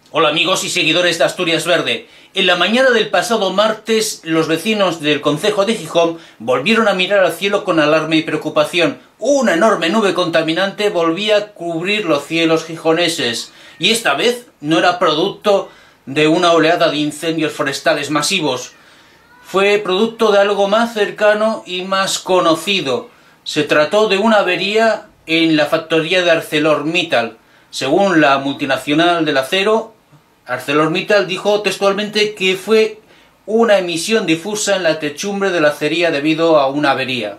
Hola amigos y seguidores de Asturias Verde. En la mañana del pasado martes, los vecinos del concejo de Gijón volvieron a mirar al cielo con alarma y preocupación. Una enorme nube contaminante volvía a cubrir los cielos gijoneses, y esta vez no era producto de una oleada de incendios forestales masivos. Fue producto de algo más cercano y más conocido. Se trató de una avería en la factoría de ArcelorMittal. Según la multinacional del acero, ArcelorMittal dijo textualmente que fue una emisión difusa en la techumbre de la acería debido a una avería.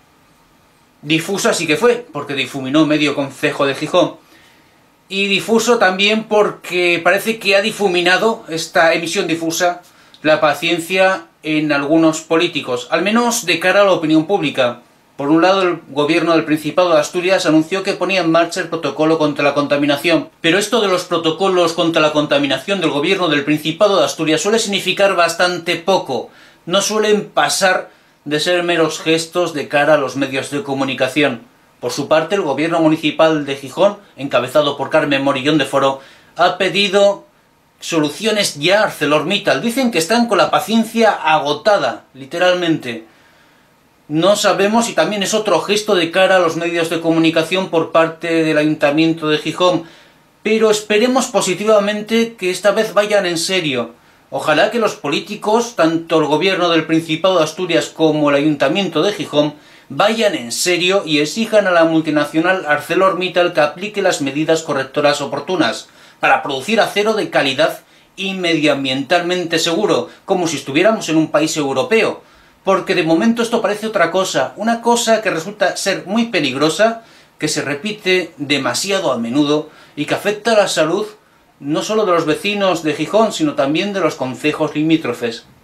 Difusa sí que fue, porque difuminó medio concejo de Gijón. Y difuso también porque parece que ha difuminado esta emisión difusa la paciencia en algunos políticos, al menos de cara a la opinión pública. Por un lado, el gobierno del Principado de Asturias anunció que ponía en marcha el protocolo contra la contaminación. Pero esto de los protocolos contra la contaminación del gobierno del Principado de Asturias suele significar bastante poco. No suelen pasar de ser meros gestos de cara a los medios de comunicación. Por su parte, el gobierno municipal de Gijón, encabezado por Carmen Morillón de Foro, ha pedido soluciones ya a ArcelorMittal. Dicen que están con la paciencia agotada, literalmente. No sabemos si también es otro gesto de cara a los medios de comunicación por parte del Ayuntamiento de Gijón, pero esperemos positivamente que esta vez vayan en serio. Ojalá que los políticos, tanto el gobierno del Principado de Asturias como el Ayuntamiento de Gijón, vayan en serio y exijan a la multinacional ArcelorMittal que aplique las medidas correctoras oportunas para producir acero de calidad y medioambientalmente seguro, como si estuviéramos en un país europeo. Porque de momento esto parece otra cosa, una cosa que resulta ser muy peligrosa, que se repite demasiado a menudo y que afecta a la salud no solo de los vecinos de Gijón, sino también de los concejos limítrofes.